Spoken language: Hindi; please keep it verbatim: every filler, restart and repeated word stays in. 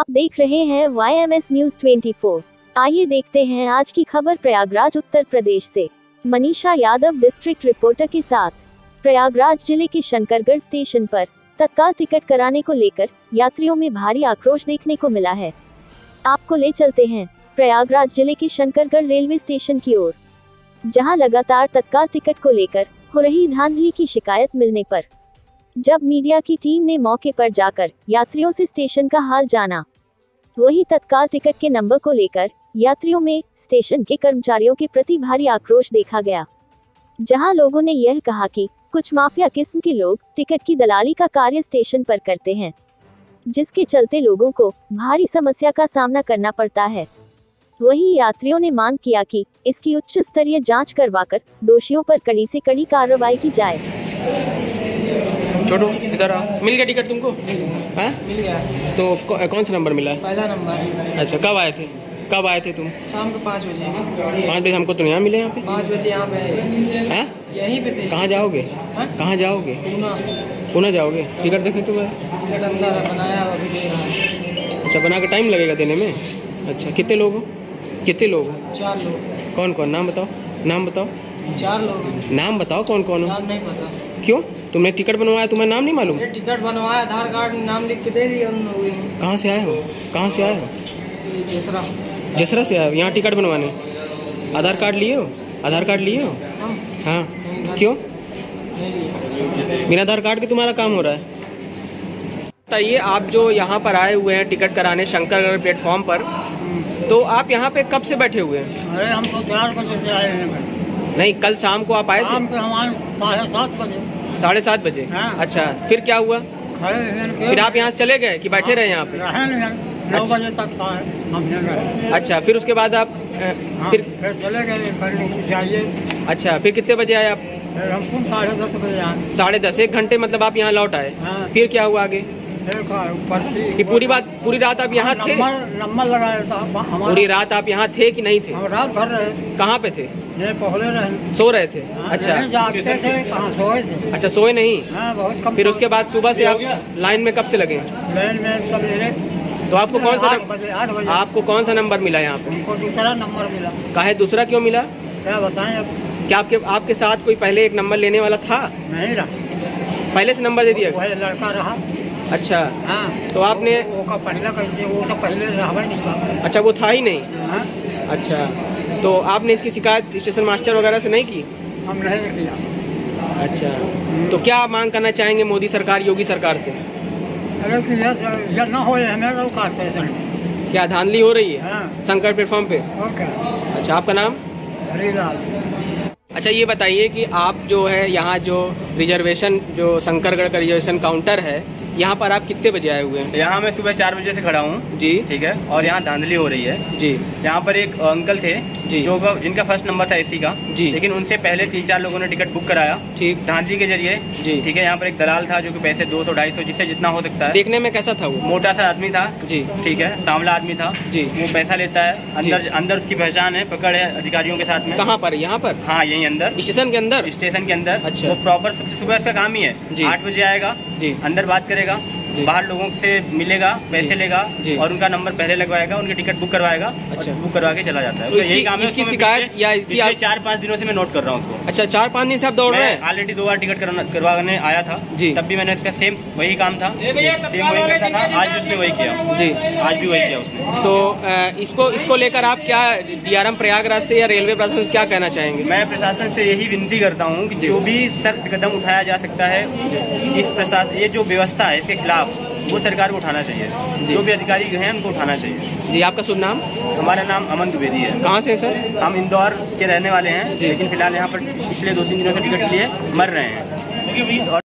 देख रहे हैं Y M S news twenty four. आइए देखते हैं आज की खबर प्रयागराज उत्तर प्रदेश से। मनीषा यादव डिस्ट्रिक्ट रिपोर्टर के साथ। प्रयागराज जिले के शंकरगढ़ स्टेशन पर तत्काल टिकट कराने को लेकर यात्रियों में भारी आक्रोश देखने को मिला है। आपको ले चलते हैं प्रयागराज जिले के शंकरगढ़ रेलवे स्टेशन की ओर, जहां लगातार तत्काल टिकट को लेकर हो रही धांधली की शिकायत मिलने पर जब मीडिया की टीम ने मौके पर जाकर यात्रियों से स्टेशन का हाल जाना, वही तत्काल टिकट के नंबर को लेकर यात्रियों में स्टेशन के कर्मचारियों के प्रति भारी आक्रोश देखा गया, जहां लोगों ने यह कहा कि कुछ माफिया किस्म के लोग टिकट की दलाली का कार्य स्टेशन पर करते हैं, जिसके चलते लोगों को भारी समस्या का सामना करना पड़ता है। वहीं यात्रियों ने मांग किया कि इसकी उच्च स्तरीय जांच करवाकर दोषियों पर कड़ी से कड़ी कार्रवाई की जाए। छोटू इधर आओ। मिल गया टिकट तुमको? हाँ मिल गया। तो कौ, कौन सा नंबर मिला है? पहला नंबर। अच्छा, कब आए थे? कब आए थे तुम? शाम को पाँच बजे। पाँच बजे हमको तो यहाँ मिले। यहाँ पे पाँच बजे यहाँ पे हैं? यहीं पे थे। कहाँ जाओगे? कहाँ जाओगे? पूना। पूना जाओगे? टिकट देखे तुम्हें? टिकट अंदर बनाया अभी दे रहा है। अच्छा, बना के टाइम लगेगा देने में? अच्छा, कितने लोग हो? कितने लोग हो? चार लोग। कौन कौन? नाम बताओ। नाम बताओ। चार लोग। नाम बताओ कौन कौन हो? नाम नहीं पता। क्यों? तुमने टिकट बनवाया, तुम्हें नाम नहीं मालूम? टिकट बनवाया, आधार कार्ड नाम लिख के दे दिया उन लोगों ने। कहाँ से आए हो? कहाँ से आए हो? जसरा। जसरा से आए हो यहाँ टिकट बनवाने? आधार कार्ड लिए हो? आधार कार्ड लिए हो? हाँ। क्यों? बिना आधार कार्ड के तुम्हारा काम हो रहा है? बताइए, आप जो यहाँ पर आए हुए हैं टिकट कराने शंकरगढ़ प्लेटफॉर्म पर, तो आप यहाँ पे कब से बैठे हुए हैं? अरे हम तो चार बजे से आए हैं। नहीं, कल शाम को आप आए थे? शाम को हमारे साढ़े सात बजे। साढ़े सात बजे? हाँ। अच्छा, फिर क्या हुआ? फिर आप यहाँ से चले गए कि बैठे रहे यहाँ पे? नौ बजे तक हम रहे। अच्छा, फिर उसके बाद आप हाँ, फिर फिर चले गए जाइए। अच्छा, फिर कितने बजे आए आप? फिर हम साढ़े दस बजे आए। साढ़े दस, एक घंटे मतलब आप यहाँ लौट आए। हाँ। फिर क्या हुआ आगे? कि पूरी बात पूरी रात आप यहाँ थे? नंबर लगाया था। पूरी रात आप यहाँ थे कि नहीं थे? हम रात भर रहे। कहाँ पे थे? ये पहले रहे। सो रहे थे? अच्छा, जागते थे, कहाँ सोए थे। अच्छा, सोए नहीं? हाँ, बहुत कम। फिर उसके बाद सुबह से आप लाइन में कब से लगे? लाइन में सवेरे। तो आपको कौन सा आठ बजे आठ बजे आपको कौन सा नंबर मिला यहाँ पे? हमको दूसरा नंबर मिला। काहे दूसरा क्यों मिला? क्या बताएं अब? क्या आपके आपके साथ कोई पहले एक नंबर लेने वाला था? नहीं रहा, पहले से नंबर दे दिया? वही लड़का रहा। अच्छा, हाँ। तो आपने वो का पहला कैसे, वो तो पहले रहा नहीं था। अच्छा, वो था ही नहीं। हाँ? अच्छा, तो आपने इसकी शिकायत स्टेशन मास्टर वगैरह से नहीं की? हम नहीं किया। अच्छा, तो क्या आप मांग करना चाहेंगे मोदी सरकार, योगी सरकार से? अगर कि यह यह न हो हमें रोका स्टेशन। क्या धांधली हो रही है? हाँ। शंकर प्लेटफॉर्म पे? ओके। अच्छा, आपका नाम? हरीलाल। अच्छा, ये बताइए कि आप जो है यहाँ जो रिजर्वेशन, जो शंकरगढ़ का रिजर्वेशन काउंटर है, यहाँ पर आप कितने बजे आए हुए हैं? यहाँ मैं सुबह चार बजे से खड़ा हूँ जी। ठीक है, और यहाँ धांधली हो रही है जी। यहाँ पर एक अंकल थे जी, जो जिनका फर्स्ट नंबर था एसी का जी, लेकिन उनसे पहले तीन चार लोगों ने टिकट बुक कराया ठीक, धांधली के जरिए जी। ठीक है, यहाँ पर एक दलाल था जो कि पैसे दो सौ ढाई सौ जिससे जितना हो सकता है। देखने में कैसा था वो? मोटा सा आदमी था जी, ठीक है, सांवला आदमी था जी। वो पैसा लेता है, अंदर अंदर उसकी पहचान है, पकड़ है अधिकारियों के साथ में। कहाँ पर? यहाँ पर? हाँ, यही अंदर स्टेशन के अंदर? स्टेशन के अंदर। अच्छा। वो प्रॉपर सुबह उसका काम ही है, आठ बजे आएगा जी, अंदर बात करेगा, बाहर लोगों से मिलेगा, पैसे लेगा और उनका नंबर पहले लगवाएगा, उनकी टिकट बुक करवाएगा। अच्छा, बुक करवा के चला जाता है। तो यही काम है। इसकी शिकायत या इसकी आप... चार पाँच दिनों से मैं नोट कर रहा हूँ उसको। अच्छा, चार पाँच दिन से आप दौड़ रहे हैं? ऑलरेडी दो बार टिकट करवाने आया था जी, तब भी मैंने इसका सेम वही काम था, सेम वही करता था, आज भी उसने वही किया जी, आज भी वही किया उसने। तो इसको इसको लेकर आप क्या डीआरएम प्रयागराज से या रेलवे प्रशासन से क्या कहना चाहेंगे? मैं प्रशासन से यही विनती करता हूँ कि जो भी सख्त कदम उठाया जा सकता है इस प्रशासन, ये जो व्यवस्था है इसके खिलाफ, वो सरकार को उठाना चाहिए। जो भी अधिकारी हैं उनको उठाना चाहिए जी। आपका शुभ नाम? हमारा नाम अमन द्विवेदी है। कहाँ से है सर? हम इंदौर के रहने वाले हैं, लेकिन फिलहाल यहाँ पर पिछले दो तीन दिनों से टिकट के लिए मर रहे हैं।